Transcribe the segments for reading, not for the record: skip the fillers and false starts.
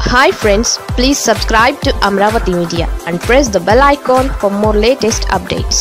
Hi friends, please subscribe to Amravati Media and press the bell icon for more latest updates.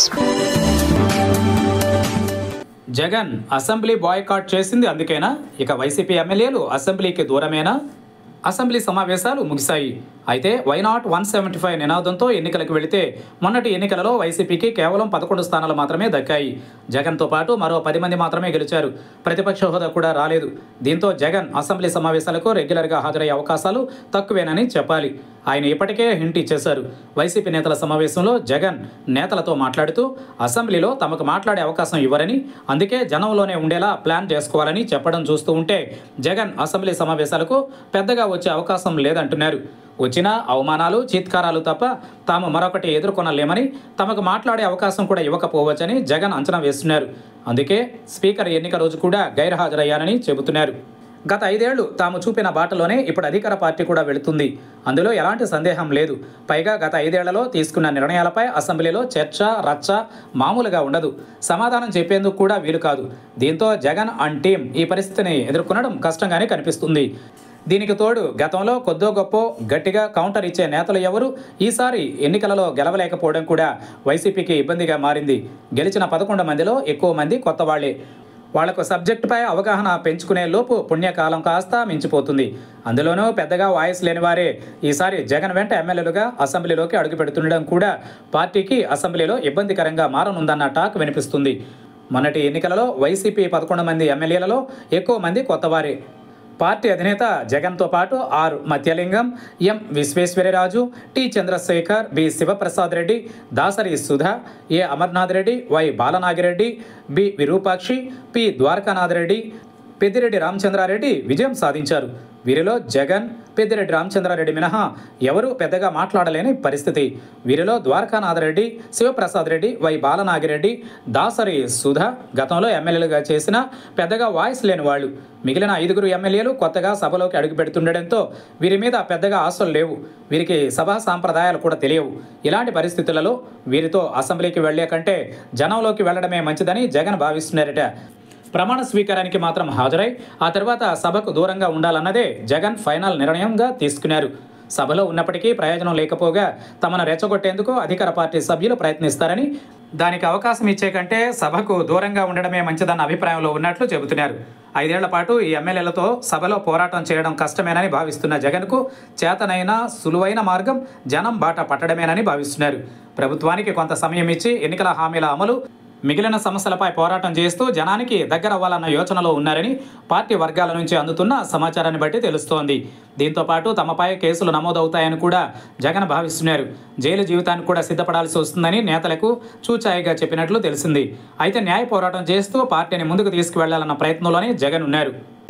Jagan assembly boycott చేసింది అందుకేనా? ఇక YCP ఎమ్మెల్యేలు అసెంబ్లీకి దూరమేనా? Assembly సమావేశాలు ముగిశాయి. అయితే వైనాట్ 175 నినాదంతో ఎన్నికలకు వెళితే మొన్నటి ఎన్నికలలో వైసీపీకి కేవలం 11 స్థానాలు మాత్రమే దక్కాయి. జగన్తో పాటు మరో 10 మంది మాత్రమే గెలిచారు. ప్రతిపక్ష హోదా కూడా రాలేదు. దీంతో జగన్ అసెంబ్లీ సమావేశాలకు రెగ్యులర్గా హాజరయ్యే అవకాశాలు తక్కువేనని చెప్పాలి. ఆయన ఇప్పటికే హింట్ ఇచ్చేశారు. వైసీపీ నేతల సమావేశంలో జగన్ నేతలతో మాట్లాడుతూ అసెంబ్లీలో తమకు మాట్లాడే అవకాశం ఇవ్వరని, అందుకే జనంలోనే ఉండేలా ప్లాన్ చేసుకోవాలని చెప్పడం చూస్తూ ఉంటే జగన్ అసెంబ్లీ సమావేశాలకు పెద్దగా వచ్చే అవకాశం లేదంటున్నారు. వచ్చిన అవమానాలు, చీత్కారాలు తప్ప తాము మరొకటి ఎదుర్కొనలేమని, తమకు మాట్లాడే అవకాశం కూడా ఇవ్వకపోవచ్చని జగన్ అంచనా వేస్తున్నారు. అందుకే స్పీకర్ ఎన్నిక రోజు కూడా గైర్హాజరయ్యారని చెబుతున్నారు. గత 5 ఏళ్లు తాము చూపిన బాటలోనే ఇప్పుడు అధికార పార్టీ కూడా వెళుతుంది. అందులో ఎలాంటి సందేహం లేదు. పైగా గత 5 ఏళ్లలో తీసుకున్న నిర్ణయాలపై అసెంబ్లీలో చర్చ, రచ్చ మామూలుగా ఉండదు. సమాధానం చెప్పేందుకు కూడా వీలు కాదు. దీంతో జగన్ అండ్ టీం ఈ పరిస్థితిని ఎదుర్కొనడం కష్టంగానే కనిపిస్తుంది. దీనికి తోడు గతంలో కొద్దో గొప్ప గట్టిగా కౌంటర్ ఇచ్చే నేతలు ఎవరు ఈసారి ఎన్నికలలో గెలవలేకపోవడం కూడా వైసీపీకి ఇబ్బందిగా మారింది. గెలిచిన 11 మందిలో ఎక్కువ మంది కొత్త వాళ్లే. వాళ్లకు సబ్జెక్టుపై అవగాహన పెంచుకునే లోపు పుణ్యకాలం కాస్త మించిపోతుంది. అందులోనూ పెద్దగా వాయిస్ లేని వారే ఈసారి జగన్ వెంట ఎమ్మెల్యేలుగా అసెంబ్లీలోకి అడుగుపెడుతుండడం కూడా పార్టీకి అసెంబ్లీలో ఇబ్బందికరంగా మారనుందన్న టాక్ వినిపిస్తుంది. మొన్నటి ఎన్నికలలో వైసీపీ 11 మంది ఎమ్మెల్యేలలో ఎక్కువ మంది కొత్తవారే. పార్టీ అధినేత జగన్తో పాటు R Matsyalingam, M Vishweshwararaju, T Chandrasekhar, B Sivaprasad Reddy, Dasari Sudha, A Amarnath Reddy, Y Balanagireddy, B Virupakshi, P Dwarakanath Reddy, Peddireddy Ramachandrareddy విజయం సాధించారు. వీరిలో జగన్, పెద్దిరెడ్డి రామచంద్రారెడ్డి మినహా ఎవరూ పెద్దగా మాట్లాడలేని పరిస్థితి. వీరిలో ద్వారకానాథ్ రెడ్డి, శివప్రసాద్ రెడ్డి, వై బాలనాగిరెడ్డి, దాసరి సుధా గతంలో ఎమ్మెల్యేలుగా చేసిన పెద్దగా వాయిస్ లేని వాళ్ళు. మిగిలిన 5 ఎమ్మెల్యేలు కొత్తగా సభలోకి అడుగుపెడుతుండటంతో వీరి మీద పెద్దగా ఆశలు లేవు. వీరికి సభా సాంప్రదాయాలు కూడా తెలియవు. ఇలాంటి పరిస్థితులలో వీరితో అసెంబ్లీకి వెళ్లే కంటే జనంలోకి వెళ్లడమే మంచిదని జగన్ భావిస్తున్నారట. ప్రమాణ స్వీకారానికి మాత్రం హాజరై ఆ తర్వాత సభకు దూరంగా ఉండాలన్నదే జగన్ ఫైనల్ నిర్ణయంగా తీసుకున్నారు. సభలో ఉన్నప్పటికీ ప్రయోజనం లేకపోగా తమను రెచ్చగొట్టేందుకు అధికార పార్టీ సభ్యులు ప్రయత్నిస్తారని, దానికి అవకాశం ఇచ్చే కంటే సభకు దూరంగా ఉండడమే మంచిదన్న అభిప్రాయంలో ఉన్నట్లు చెబుతున్నారు. 5 ఏళ్ల పాటు ఈ ఎమ్మెల్యేలతో సభలో పోరాటం చేయడం కష్టమేనని భావిస్తున్న జగన్కు చేతనైన సులువైన మార్గం జనం బాట పట్టడమేనని భావిస్తున్నారు. ప్రభుత్వానికి కొంత సమయం ఇచ్చి ఎన్నికల హామీల అమలు, మిగిలిన సమస్యలపై పోరాటం చేస్తూ జనానికి దగ్గరవ్వాలన్న యోచనలో ఉన్నారని పార్టీ వర్గాల నుంచి అందుతున్న సమాచారాన్ని బట్టి తెలుస్తోంది. దీంతో పాటు తమపై కేసులు నమోదవుతాయని కూడా జగన్ భావిస్తున్నారు. జైలు జీవితానికి కూడా సిద్ధపడాల్సి వస్తుందని నేతలకు చూచాయిగా చెప్పినట్లు తెలిసింది. అయితే న్యాయ పోరాటం చేస్తూ పార్టీని ముందుకు తీసుకువెళ్లాలన్న ప్రయత్నంలోనే జగన్ ఉన్నారు.